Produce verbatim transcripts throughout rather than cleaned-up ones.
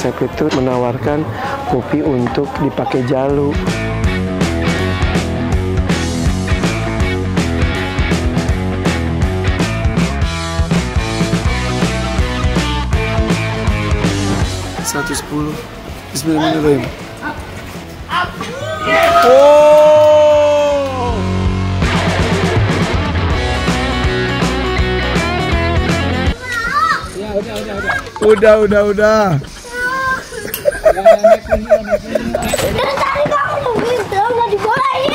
resep itu menawarkan Pupi untuk dipakai Jalu. seratus sepuluh. Bismillahirrahmanirrahim. Oh! Ya, udah, udah, udah. Udah, udah, udah. Dari tadi kamu gitu, nggak dibolehin.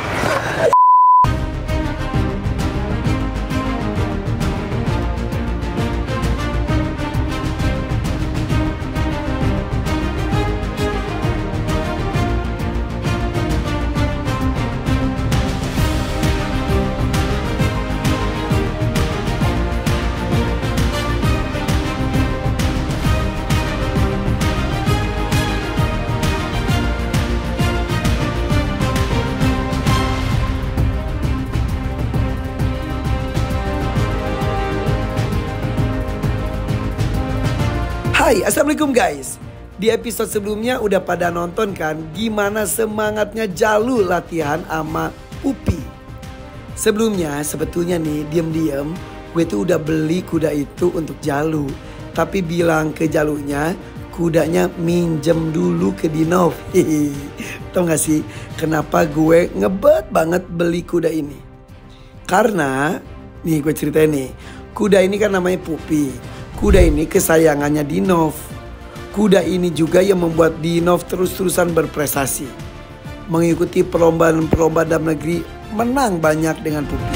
Hai, assalamualaikum guys. Di episode sebelumnya udah pada nonton kan gimana semangatnya Jalu latihan sama Pupi. Sebelumnya sebetulnya nih diem-diem gue tuh udah beli kuda itu untuk Jalu. Tapi bilang ke Jalunya kudanya minjem dulu ke Dinov. Tau gak sih kenapa gue ngebet banget beli kuda ini? Karena nih gue ceritain nih, kuda ini kan namanya Pupi. Kuda ini kesayangannya Dinov. Kuda ini juga yang membuat Dinov terus-terusan berprestasi. Mengikuti perlombaan-perlombaan dalam negeri, menang banyak dengan Pupi.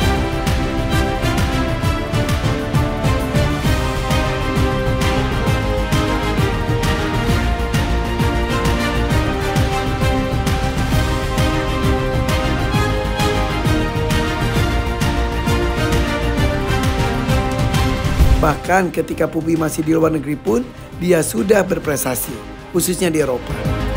Bahkan ketika Pupi masih di luar negeri pun, dia sudah berprestasi, khususnya di Eropa.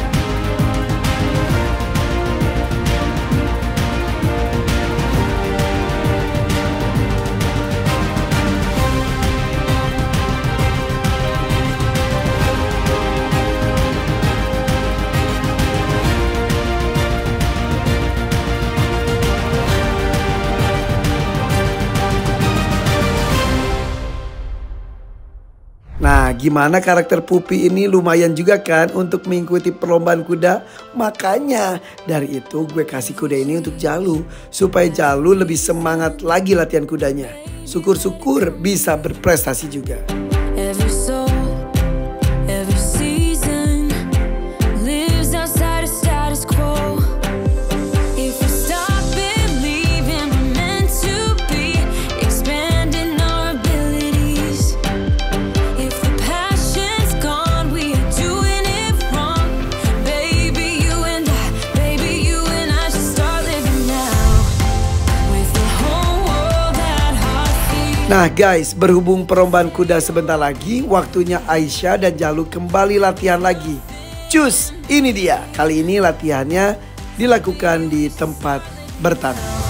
Nah, gimana karakter Pupi ini lumayan juga kan untuk mengikuti perlombaan kuda. Makanya dari itu gue kasih kuda ini untuk Jalu. Supaya Jalu lebih semangat lagi latihan kudanya. Syukur-syukur bisa berprestasi juga. Nah guys, berhubung perlombaan kuda sebentar lagi, waktunya Aisyah dan Jalu kembali latihan lagi. Cus, ini dia. Kali ini latihannya dilakukan di tempat bertanah.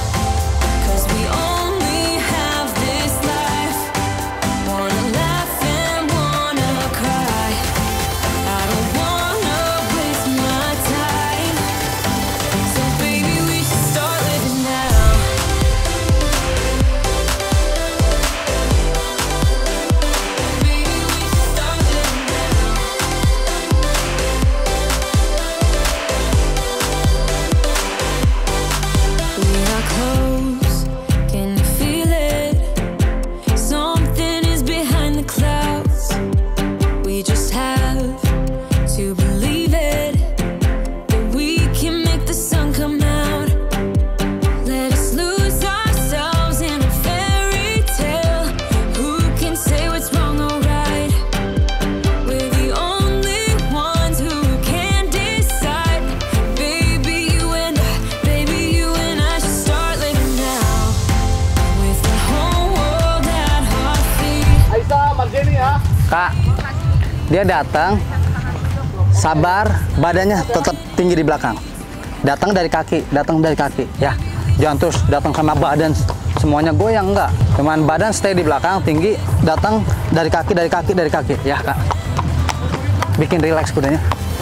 Kak, dia datang, sabar, badannya tetap tinggi di belakang. Datang dari kaki, datang dari kaki, ya. Jangan terus datang karena badan semuanya goyang, enggak. Cuman badan stay di belakang, tinggi, datang dari kaki, dari kaki, dari kaki, ya Kak. bikin rileks kudanya.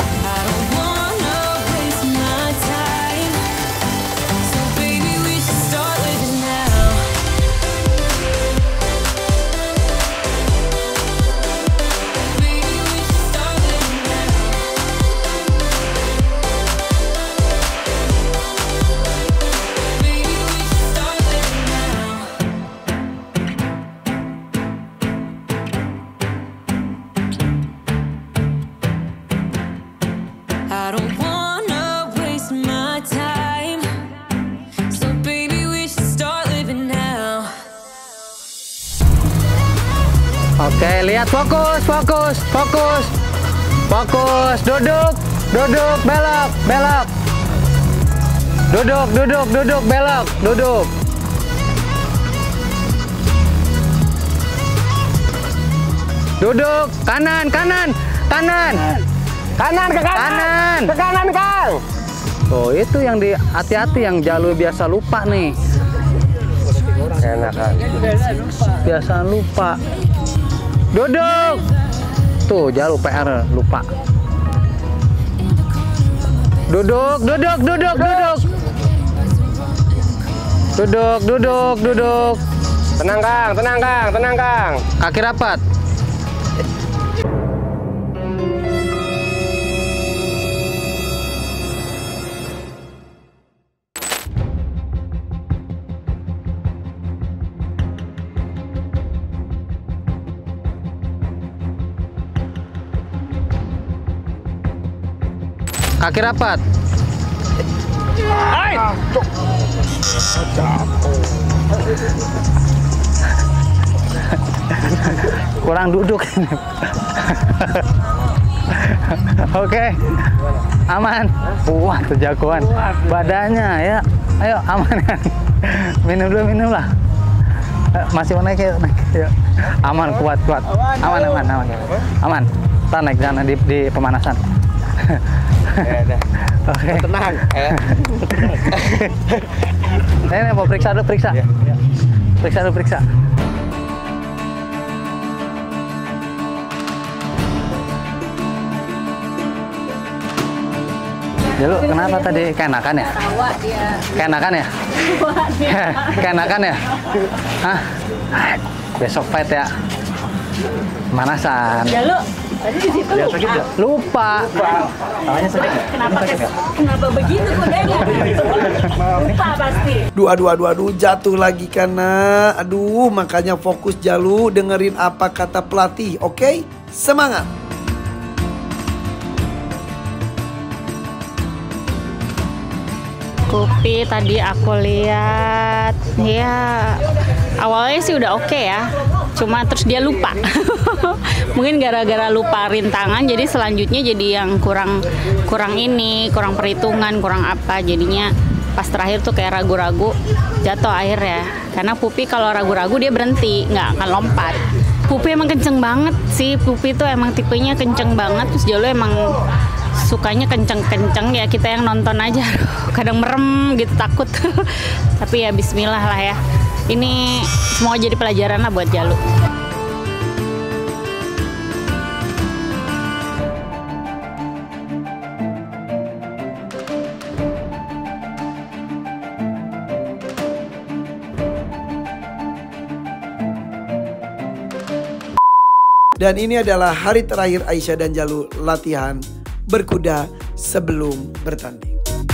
Oke, lihat, fokus, fokus, fokus, fokus, duduk, duduk, belok, belok, duduk, duduk, duduk, belok, duduk, duduk, kanan, kanan, kanan, Kanan ke kanan. kanan. Ke kanan, Kang. Oh, itu yang di hati-hati yang jalur biasa lupa nih. Enak, Kang. Biasa lupa. Duduk. Tuh, jalur P R lupa. Duduk, duduk, duduk, duduk. Duduk, duduk, duduk. Tenang, Kang. Tenang, Kang. Tenang, Kang. Kaki rapat. Kaki rapat. Hai. Kurang duduk. Oke. Aman. Wah, tuh jagoan. Badannya ya. Ayo, aman kan. Minum dulu, minum lah. Masih mau naik ya, naik. Ayo. Aman, kuat, kuat. Aman, aman, aman. Aman. Ntar naik sana di, di pemanasan. Ya, Oke. tenang. Ini, ini mau periksa dulu, periksa. Ya, ya. Periksa dulu, periksa. Dulu kenapa tadi keenakan ya? Keenakan ya? Keenakan ya? Hah? Besok fight ya? Manasan. Jalu, tadi di situ lupa. Lupa. Tangannya sakit nggak? Kenapa kenapa begitu kudanya? Lupa pasti. Duh, aduh, aduh, aduh, jatuh lagi karena, aduh, makanya fokus Jalu, dengerin apa kata pelatih, oke? Semangat! Pupi tadi aku lihat, ya awalnya sih udah oke ya, cuma terus dia lupa. Mungkin gara-gara lupa rintangan, jadi selanjutnya jadi yang kurang kurang ini, kurang perhitungan, kurang apa, jadinya pas terakhir tuh kayak ragu-ragu, jatuh akhirnya. Karena Pupi kalau ragu-ragu dia berhenti, nggak akan lompat. Pupi emang kenceng banget sih, Pupi tuh emang tipenya kenceng banget, terus Jalu emang sukanya kenceng-kenceng ya, kita yang nonton aja kadang merem gitu, takut. Tapi ya bismillah lah ya, ini semoga jadi pelajaran lah buat Jalu. Dan ini adalah hari terakhir Aisyah dan Jalu latihan berkuda sebelum bertanding.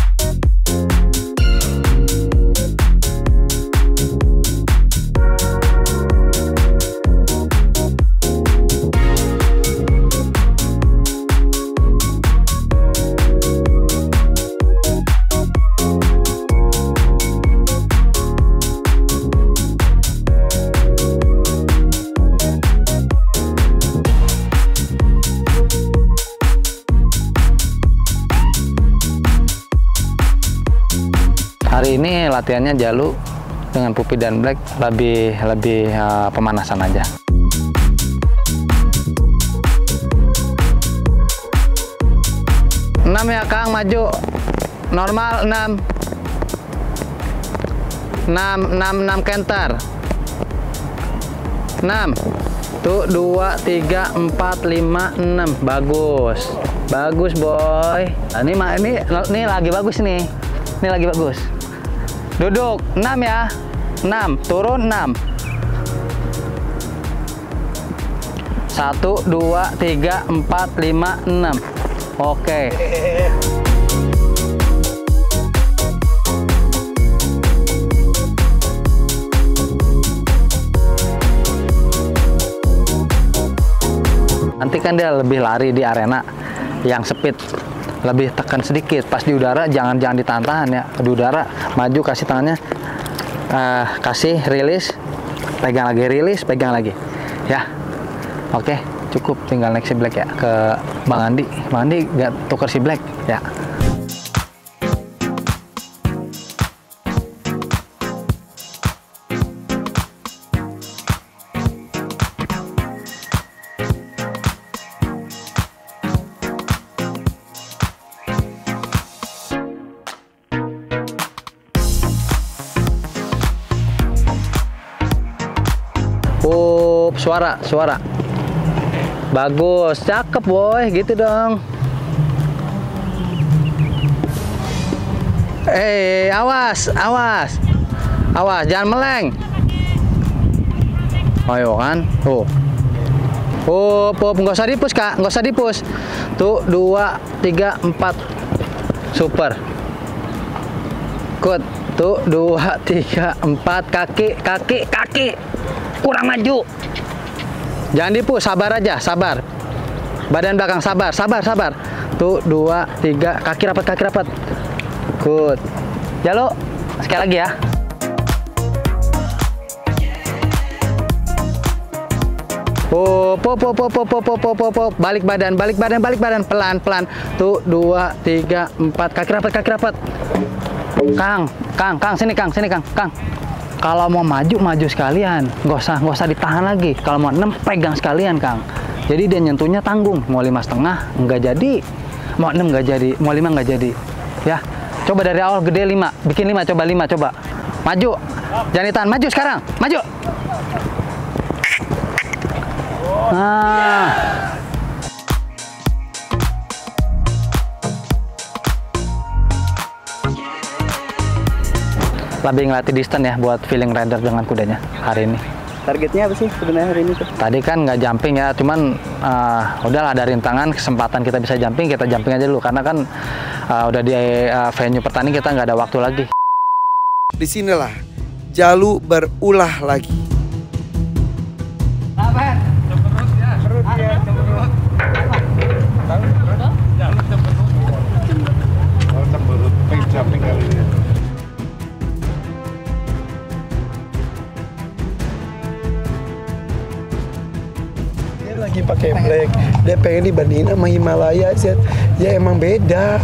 Hari ini latihannya Jalu dengan Pupi dan Black lebih lebih uh, pemanasan aja. Enam ya Kang, maju. Normal enam. Enam, enam, enam kenter. Enam. Tuh, dua, tiga, empat, lima, enam. Bagus. Bagus, boy. Nah, ini, ini, ini lagi bagus nih. Ini lagi bagus. Duduk. enam ya. enam. Turun, enam. Satu, dua, tiga, empat, lima, enam. Oke. Nanti kan dia lebih lari di arena yang speed, lebih tekan sedikit. Pas di udara jangan jangan ditahan-tahan ya. Di udara maju, kasih tangannya, uh, kasih rilis, pegang lagi, rilis, pegang lagi, ya. Oke, cukup. Tinggal naik si Black ya ke Bang Andi. Bang Andi nggak tuker si Black ya. Up, suara, suara. Bagus, cakep boy, gitu dong. Eh, awas, awas. Awas, jangan meleng. Ayo kan, tuh. Up, up, nggak usah dipus kak, nggak usah dipus. Tuh, dua, tiga, empat. Super. Good. Tuh, dua, tiga, empat. Kaki, kaki, kaki. Kurang maju. Jangan dipus, sabar aja, sabar. Badan belakang, sabar, sabar, sabar. Tuh, dua, tiga, kaki rapat, kaki rapat. Good. Jalo, sekali lagi ya. Pop, pop, pop, pop, pop, pop, pop, pop, pop. Balik badan, balik badan, balik badan. Pelan, pelan. Tuh, dua, tiga, empat. Kaki rapat, kaki rapat. Kang, Kang, Kang, sini Kang, sini Kang, Kang. Kalau mau maju, maju sekalian. Nggak usah, nggak usah ditahan lagi. Kalau mau enam, pegang sekalian, Kang. Jadi dia nyentuhnya tanggung. Mau lima setengah, nggak jadi. Mau enam nggak jadi. Mau lima nggak jadi. Ya, coba dari awal gede lima. Bikin lima, coba lima, coba. Maju. Jangan ditahan. Maju sekarang. Maju. Nah. Lebih ngelatih distance ya buat feeling rider dengan kudanya hari ini. Targetnya apa sih sebenarnya hari ini? Tadi kan nggak jumping ya, cuman uh, udahlah ada rintangan, kesempatan kita bisa jumping, kita jumping aja dulu. Karena kan uh, udah di uh, venue pertandingan, kita nggak ada waktu lagi. Disinilah Jalu berulah lagi. Lagi pakai Black, dia pengen dibandingin sama Himalaya sih. Ya emang beda.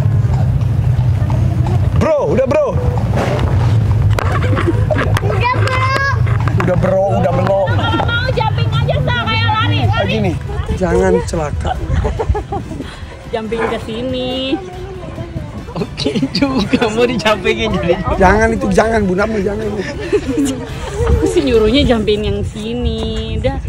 Bro, udah bro. Udah bro. Udah bro, udah bro. Mau jumping aja sah kayak lari. Kayak gini, jangan celaka. Jumping ke sini. Oke juga mau dijumpingin jadi. Jangan itu, jangan Bu Namu, jangan. Aku sih nyuruhnya jumping yang sini. Udah.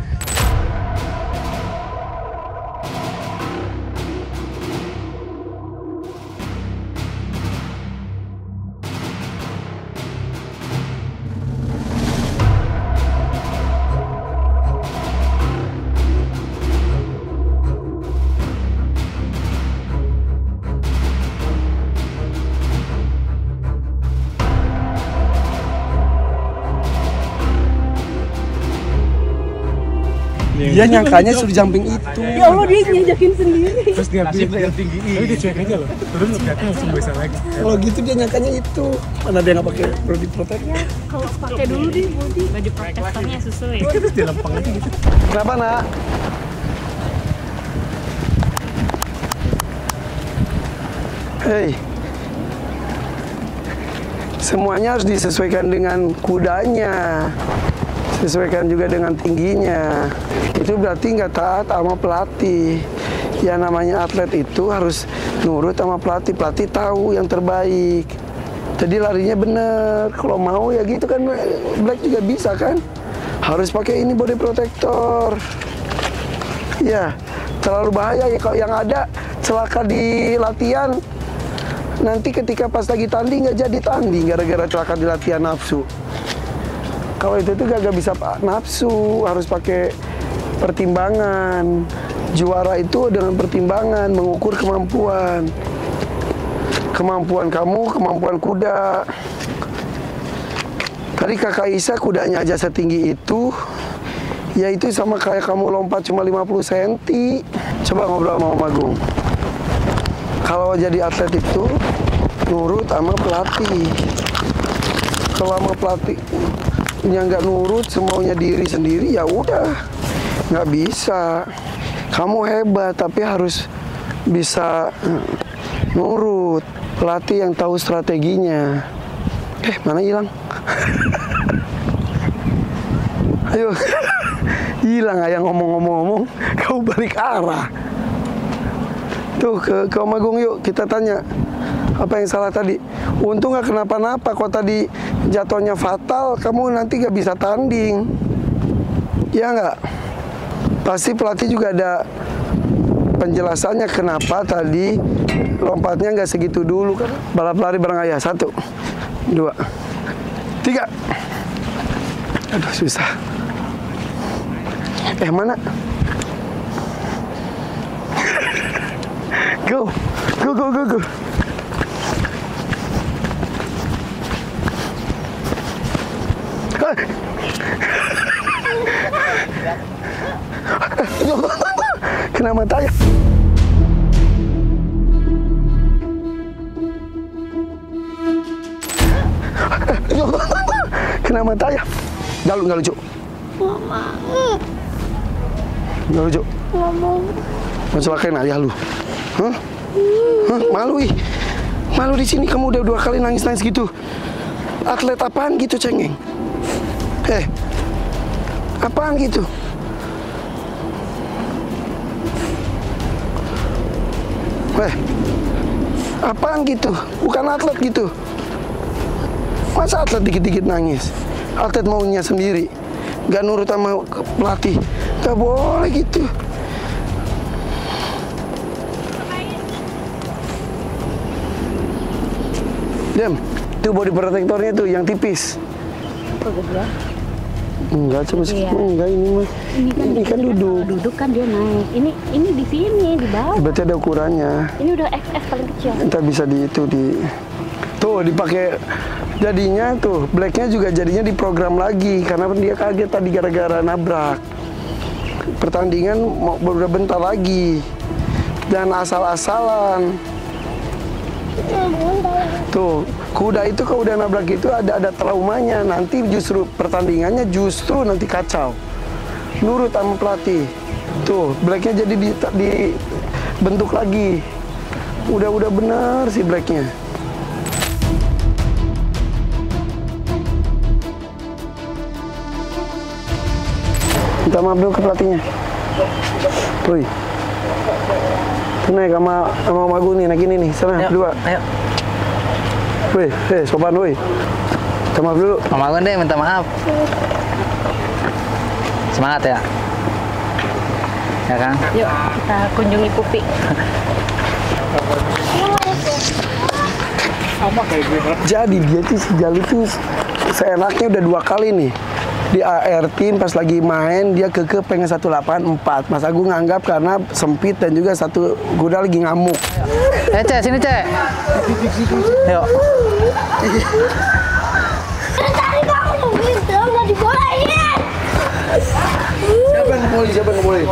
Dia nyangkanya suruh jumping itu. Ya Allah, dia nyajakin sendiri. Terus dia yang tinggi ini. Tapi dia cuek aja loh. Terus ternyata langsung bisa lagi. Kalau gitu dia nyangkanya itu. Mana dia nggak pakai body protector? Kalau pakai dulu deh body. Body protectornya sesuai. Terus dia lempeng aja gitu. Kenapa nak? Hei, semuanya harus disesuaikan dengan kudanya, sesuaikan juga dengan tingginya. Itu berarti nggak taat sama pelatih. Ya namanya atlet itu harus nurut sama pelatih. Pelatih tahu yang terbaik. Jadi larinya bener. Kalau mau ya gitu kan, Black juga bisa kan. harus pakai ini body protector. Ya, terlalu bahaya ya kalau yang ada celaka di latihan. Nanti ketika pas lagi tanding nggak jadi tanding gara-gara celaka di latihan nafsu. Kalau itu tuh gak, gak bisa nafsu, harus pakai pertimbangan. Juara itu dengan pertimbangan, mengukur kemampuan. Kemampuan kamu, kemampuan kuda. Tadi kakak Isa kudanya aja setinggi itu. Ya itu sama kayak kamu lompat cuma lima puluh sentimeter. Coba ngobrol sama Om Agung. Kalau jadi atlet itu nurut sama pelatih. Kalau sama pelatih yang nggak nurut, semaunya diri sendiri, ya udah nggak bisa. Kamu hebat tapi harus bisa nurut. Pelatih yang tahu strateginya. Eh, mana hilang? Ayo, hilang ayang ngomong-ngomong-ngomong, kau balik arah. Tuh ke, ke Om Agung yuk, kita tanya apa yang salah tadi. Untung nggak kenapa-napa. Kalau tadi jatuhnya fatal, kamu nanti nggak bisa tanding. Ya nggak? Pasti pelatih juga ada penjelasannya kenapa tadi lompatnya nggak segitu dulu kan. Balap lari bareng ayah. Satu, dua, tiga. Aduh susah. Eh mana? Go, go, go, go, go. Kena mata ya. Kena mata ya. Galu nggak lucu. Mama. Nggak lucu. Mama. Mau celakain ayah lu? Hah? Hah? Malu ih. Malu di sini kamu udah dua kali nangis-nangis gitu. Atlet apaan gitu cengeng? Eh, apaan gitu? Eh, apaan gitu? Bukan atlet gitu. Masa atlet dikit-dikit nangis? Atlet maunya sendiri, gak nurut sama pelatih. Gak boleh gitu. Dem, itu body protectornya tuh yang tipis. Enggak, cuma Iya. enggak ini mah. Ini kan, Ini kan duduk. Duduk kan dia naik. Ini ini di sini di bawah. Berarti ada ukurannya. Ini udah X S paling kecil. Kita bisa di itu di tuh dipakai. Jadinya tuh blacknya juga jadinya diprogram lagi karena dia kaget tadi gara-gara nabrak. Pertandingan mau beberapa bentar lagi dan asal-asalan. Tuh kuda itu kalau udah nabrak itu ada ada traumanya, nanti justru pertandingannya justru nanti kacau. Nurut sama pelatih. Tuh blacknya jadi di, dibentuk lagi. Udah udah benar sih blacknya. Minta maaf dulu ke pelatihnya. Woi. Tuh naik sama sama Om Agung nih, naik ini nih. Sana, Ayo, dua. Ayo. Woi, eh sopan woi. Minta maaf dulu. Om Agung deh minta maaf. Semangat ya. Ya kan? Yuk kita kunjungi Pupi. Jadi dia tuh si Jalu tuh seenaknya udah dua kali nih. Di A R Team pas lagi main dia keke pengen seratus delapan puluh empat. Mas Agung nganggap karena sempit dan juga satu kuda lagi ngamuk. Eh, Cek, sini, Cek. Yuk. Dari tadi kamu begitu nggak dibolehin. Siapa yang ngebolehin? Siapa yang ngebolehin?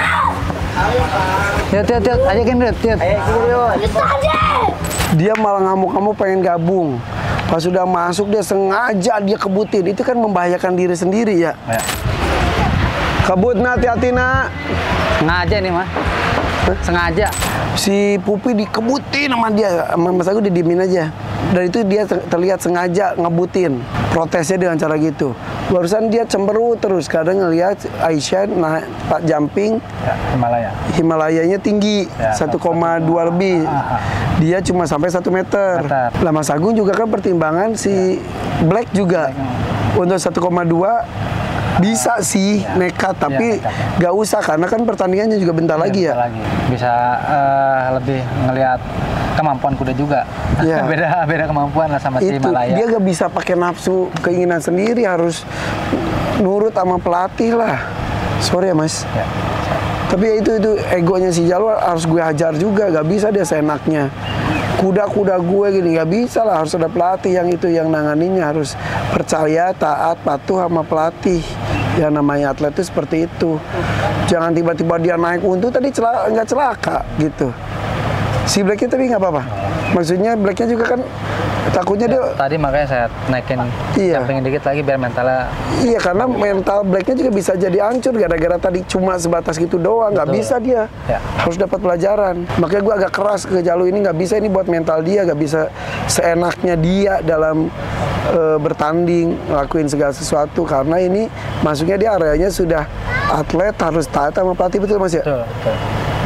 Yuk, yuk, yuk. Ajakin, yuk, yuk. Bisa aja. Dia malah ngamuk-ngamuk pengen gabung. Pas sudah masuk dia sengaja dia kebutin. Itu kan membahayakan diri sendiri ya. Ya. Kebut nak, hati-hati nak. Sengaja nih, Mas. Sengaja. Si Pupi dikebutin sama dia. Sama Mas Agung didiemin aja. Dan itu dia ter- terlihat sengaja ngebutin. Protesnya dengan cara gitu. Barusan dia cemberut terus. Kadang ngelihat Aisyah naik pak jumping. Ya, Himalaya. Himalayanya tinggi, Ya, satu koma dua lebih. Dia cuma sampai satu meter. Meter. Lah Mas Agung juga kan pertimbangan si Black juga. Untuk satu koma dua Bisa sih Ya. nekat, tapi Ya, nekat. nggak usah karena kan pertandingannya juga bentar lagi ya. Bentar lagi. Bisa eh, lebih ngelihat kemampuan kuda juga. Iya. beda beda kemampuan lah sama si Itu Malaya. dia gak bisa pakai nafsu keinginan sendiri, harus nurut sama pelatih lah. Sorry ya mas. Ya. Tapi ya itu itu egonya si Jalur harus gue hajar juga, gak bisa dia seenaknya. Kuda-kuda gue gini gak bisa lah, harus ada pelatih yang itu yang nanganinya, harus percaya, taat, patuh sama pelatih. Yang namanya atlet itu seperti itu. Jangan tiba-tiba dia naik untu tadi celaka, nggak celaka gitu. Si Blacknya tapi nggak apa-apa. Maksudnya Blacknya juga kan takutnya dia. Tadi makanya saya naikin Iya. jumping dikit lagi biar mentalnya. Iya karena mental Blacknya juga bisa jadi hancur gara-gara tadi cuma sebatas gitu doang, nggak Betul. bisa dia. Ya. Harus dapat pelajaran. Makanya gue agak keras ke Jalu ini, nggak bisa, ini buat mental dia, nggak bisa seenaknya dia dalam eh, bertanding ngelakuin segala sesuatu karena ini masuknya dia areanya sudah atlet, harus taat sama pelatih, betul mas ya? Betul, betul.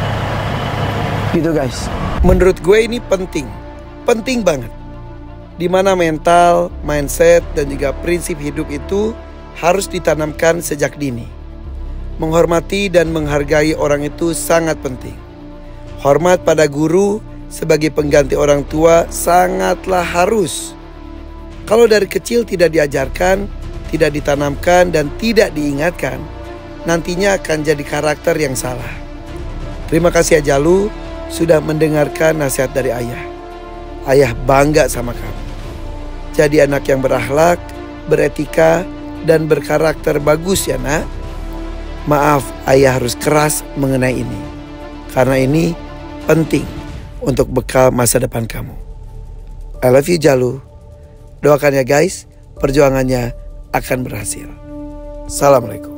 Gitu guys. Menurut gue ini penting, penting banget. Dimana mental, mindset, dan juga prinsip hidup itu harus ditanamkan sejak dini. Menghormati dan menghargai orang itu sangat penting. Hormat pada guru sebagai pengganti orang tua sangatlah harus. Kalau dari kecil tidak diajarkan, tidak ditanamkan, dan tidak diingatkan, nantinya akan jadi karakter yang salah. Terima kasih ya Jalu sudah mendengarkan nasihat dari ayah. Ayah bangga sama kamu. Jadi anak yang berakhlak, beretika, dan berkarakter bagus ya nak. Maaf ayah harus keras mengenai ini. Karena ini penting untuk bekal masa depan kamu. I love you Jalu. Doakan ya guys, perjuangannya akan berhasil. Assalamualaikum.